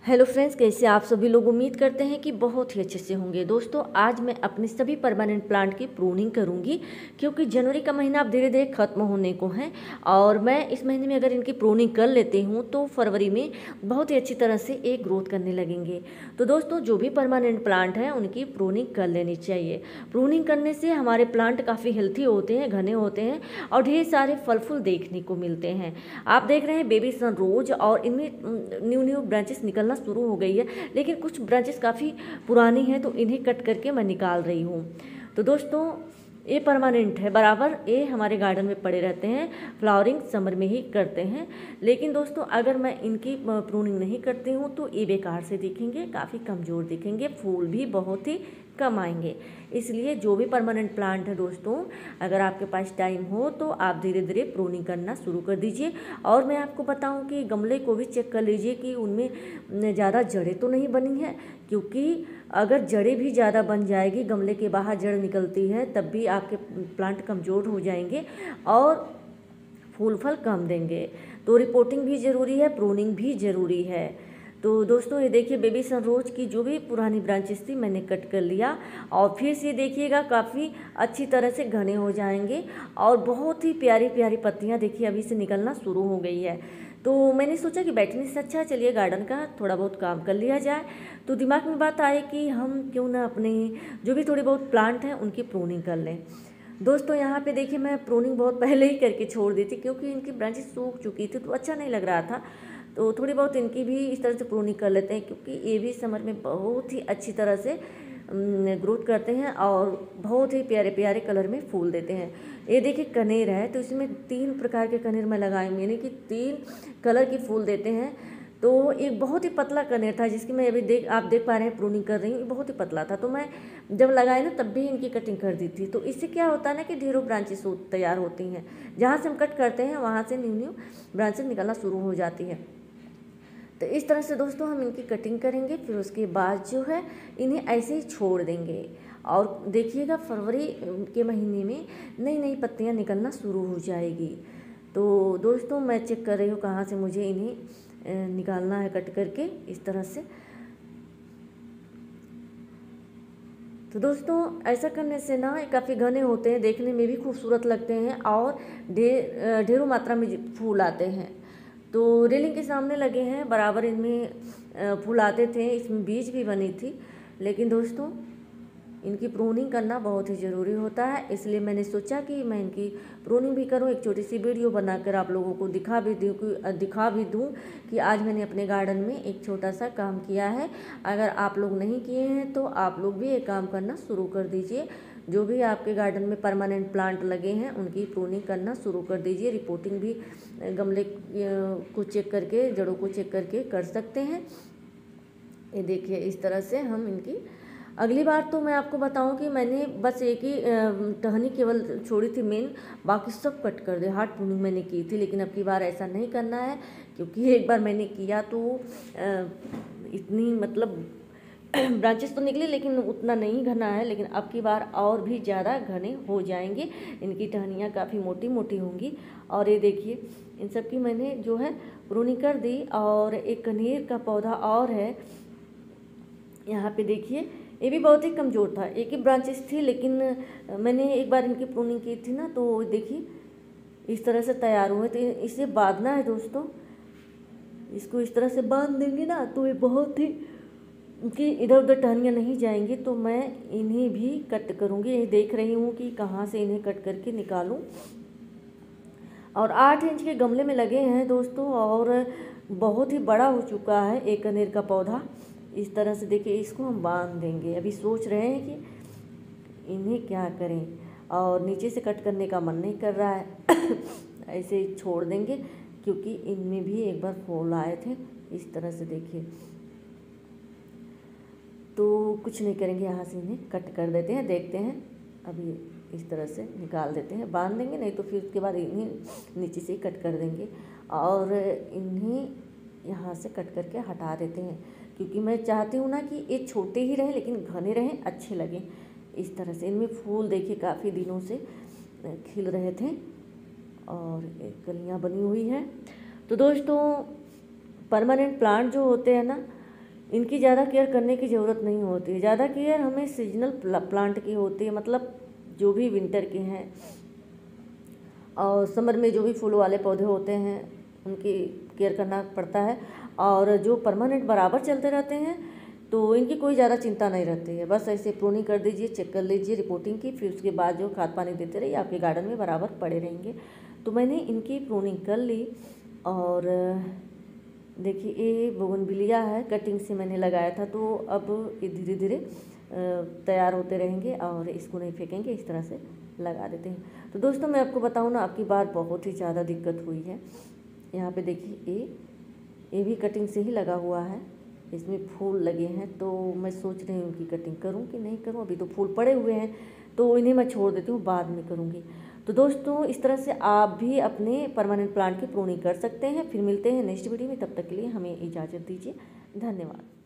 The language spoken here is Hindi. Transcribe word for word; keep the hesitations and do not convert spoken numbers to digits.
हेलो फ्रेंड्स, कैसे आप सभी लोग। उम्मीद करते हैं कि बहुत ही अच्छे से होंगे। दोस्तों, आज मैं अपने सभी परमानेंट प्लांट की प्रूनिंग करूंगी क्योंकि जनवरी का महीना अब धीरे धीरे ख़त्म होने को है और मैं इस महीने में अगर इनकी प्रूनिंग कर लेती हूं तो फरवरी में बहुत ही अच्छी तरह से एक ग्रोथ करने लगेंगे। तो दोस्तों, जो भी परमानेंट प्लांट हैं उनकी प्रूनिंग कर लेनी चाहिए। प्रूनिंग करने से हमारे प्लांट काफ़ी हेल्थी होते हैं, घने होते हैं और ढेर सारे फल फूल देखने को मिलते हैं। आप देख रहे हैं बेबी सन रोज और इनमें न्यू न्यू ब्रांचेस निकलना शुरू हो गई है, लेकिन कुछ ब्रांचेस काफ़ी पुरानी हैं तो इन्हें कट करके मैं निकाल रही हूँ। तो दोस्तों, ये परमानेंट है, बराबर ये हमारे गार्डन में पड़े रहते हैं, फ्लावरिंग समर में ही करते हैं। लेकिन दोस्तों, अगर मैं इनकी प्रूनिंग नहीं करती हूँ तो ये बेकार से दिखेंगे, काफ़ी कमज़ोर दिखेंगे, फूल भी बहुत ही कम आएंगे। इसलिए जो भी परमानेंट प्लांट है दोस्तों, अगर आपके पास टाइम हो तो आप धीरे धीरे प्रूनिंग करना शुरू कर दीजिए। और मैं आपको बताऊं कि गमले को भी चेक कर लीजिए कि उनमें ज़्यादा जड़ें तो नहीं बनी है, क्योंकि अगर जड़ें भी ज़्यादा बन जाएगी, गमले के बाहर जड़ निकलती है, तब भी आपके प्लांट कमज़ोर हो जाएंगे और फूल फल कम देंगे। तो रिपोर्टिंग भी ज़रूरी है, प्रूनिंग भी ज़रूरी है। तो दोस्तों, ये देखिए बेबी सन रोज की जो भी पुरानी ब्रांचेस थी मैंने कट कर लिया और फिर से देखिएगा काफ़ी अच्छी तरह से घने हो जाएंगे और बहुत ही प्यारी प्यारी पत्तियां देखिए अभी से निकलना शुरू हो गई है। तो मैंने सोचा कि बैठने से अच्छा चलिए गार्डन का थोड़ा बहुत काम कर लिया जाए। तो दिमाग में बात आई कि हम क्यों ना अपने जो भी थोड़े बहुत प्लांट हैं उनकी प्रूनिंग कर लें। दोस्तों, यहाँ पे देखिए मैं प्रूनिंग बहुत पहले ही करके छोड़ दी थी क्योंकि इनकी ब्रांचेस सूख चुकी थी तो अच्छा नहीं लग रहा था। तो थोड़ी बहुत इनकी भी इस तरह से प्रूनिंग कर लेते हैं क्योंकि ये भी समर में बहुत ही अच्छी तरह से ग्रोथ करते हैं और बहुत ही प्यारे प्यारे कलर में फूल देते हैं। ये देखिए कनेर है, तो इसमें तीन प्रकार के कनेर मैं लगाई हूँ, यानी कि तीन कलर के फूल देते हैं। तो एक बहुत ही पतला कनेर था जिसकी मैं अभी देख आप देख पा रहे हैं प्रूनिंग कर रही हूँ, बहुत ही पतला था। तो मैं जब लगाए ना तब भी इनकी कटिंग कर दी थी। तो इससे क्या होता है ना कि ढेरों ब्रांचेस तैयार होती हैं, जहाँ से हम कट करते हैं वहाँ से न्यू न्यू ब्रांचेस निकलना शुरू हो जाती है। तो इस तरह से दोस्तों हम इनकी कटिंग करेंगे, फिर उसके बाद जो है इन्हें ऐसे ही छोड़ देंगे और देखिएगा फरवरी के महीने में नई नई पत्तियां निकलना शुरू हो जाएगी। तो दोस्तों, मैं चेक कर रही हूँ कहाँ से मुझे इन्हें निकालना है कट करके इस तरह से। तो दोस्तों, ऐसा करने से ना काफ़ी घने होते हैं, देखने में भी खूबसूरत लगते हैं और ढेर ढेरों मात्रा में फूल आते हैं। तो रेलिंग के सामने लगे हैं, बराबर इनमें फूल आते थे, इसमें बीज भी बनी थी। लेकिन दोस्तों, इनकी प्रूनिंग करना बहुत ही ज़रूरी होता है, इसलिए मैंने सोचा कि मैं इनकी प्रूनिंग भी करूं, एक छोटी सी वीडियो बनाकर आप लोगों को दिखा भी दूँ दिखा भी दूँ कि आज मैंने अपने गार्डन में एक छोटा सा काम किया है। अगर आप लोग नहीं किए हैं तो आप लोग भी ये काम करना शुरू कर दीजिए। जो भी आपके गार्डन में परमानेंट प्लांट लगे हैं उनकी प्रूनिंग करना शुरू कर दीजिए। रिपोर्टिंग भी गमले को चेक करके, जड़ों को चेक करके कर सकते हैं। ये देखिए इस तरह से हम इनकी अगली बार तो मैं आपको बताऊं कि मैंने बस एक ही टहनी केवल छोड़ी थी मेन, बाकी सब कट कर दे, हार्ड प्रूनिंग मैंने की थी। लेकिन अब की बार ऐसा नहीं करना है क्योंकि एक बार मैंने किया तो इतनी मतलब ब्रांचेस तो निकली लेकिन उतना नहीं घना है, लेकिन अब की बार और भी ज़्यादा घने हो जाएंगे। इनकी टहनियाँ काफ़ी मोटी मोटी होंगी। और ये देखिए इन सब की मैंने जो है प्रूनिंग कर दी। और एक कनेर का पौधा और है, यहाँ पे देखिए ये भी बहुत ही कमज़ोर था, एक ही ब्रांचेस थी, लेकिन मैंने एक बार इनकी प्रूनिंग की थी ना तो देखिए इस तरह से तैयार हुए। तो इसे बांधना है दोस्तों, इसको इस तरह से बांध देंगे ना तो ये बहुत ही कि इधर उधर टहनियाँ नहीं जाएंगी। तो मैं इन्हें भी कट करूँगी, यही देख रही हूँ कि कहाँ से इन्हें कट करके निकालूँ। और आठ इंच के गमले में लगे हैं दोस्तों और बहुत ही बड़ा हो चुका है एक कनेर का पौधा। इस तरह से देखिए इसको हम बांध देंगे। अभी सोच रहे हैं कि इन्हें क्या करें और नीचे से कट करने का मन नहीं कर रहा है ऐसे ही छोड़ देंगे क्योंकि इनमें भी एक बार फूल आए थे। इस तरह से देखिए, तो कुछ नहीं करेंगे, यहाँ से इन्हें कट कर देते हैं। देखते हैं अभी इस तरह से निकाल देते हैं, बांध देंगे, नहीं तो फिर उसके बाद इन्हें नीचे से कट कर देंगे और इन्हें यहाँ से कट करके हटा देते हैं क्योंकि मैं चाहती हूँ ना कि ये छोटे ही रहें लेकिन घने रहें, अच्छे लगें। इस तरह से इनमें फूल देखिए काफ़ी दिनों से खिल रहे थे और एक कलियाँ बनी हुई है। तो दोस्तों, परमानेंट प्लांट जो होते हैं ना इनकी ज़्यादा केयर करने की ज़रूरत नहीं होती है। ज़्यादा केयर हमें सीजनल प्लांट की होती है, मतलब जो भी विंटर के हैं और समर में जो भी फूल वाले पौधे होते हैं उनकी केयर करना पड़ता है। और जो परमानेंट बराबर चलते रहते हैं तो इनकी कोई ज़्यादा चिंता नहीं रहती है। बस ऐसे प्रूनिंग कर दीजिए, चेक कर लीजिए रिपोर्टिंग की, फिर उसके बाद जो खाद पानी देते रहिए, आपके गार्डन में बराबर पड़े रहेंगे। तो मैंने इनकी प्रूनिंग कर ली और देखिए ये बोगनविलिया है, कटिंग से मैंने लगाया था, तो अब ये धीरे धीरे तैयार होते रहेंगे और इसको नहीं फेंकेंगे, इस तरह से लगा देते हैं। तो दोस्तों मैं आपको बताऊं ना, आपकी बार बहुत ही ज़्यादा दिक्कत हुई है। यहाँ पे देखिए ये ये भी कटिंग से ही लगा हुआ है, इसमें फूल लगे हैं, तो मैं सोच रही हूँ कि कटिंग करूँ कि नहीं करूँ। अभी तो फूल पड़े हुए हैं तो इन्हें मैं छोड़ देती हूँ, बाद में करूँगी। तो दोस्तों इस तरह से आप भी अपने परमानेंट प्लांट की प्रूनिंग कर सकते हैं। फिर मिलते हैं नेक्स्ट वीडियो में, तब तक के लिए हमें इजाज़त दीजिए। धन्यवाद।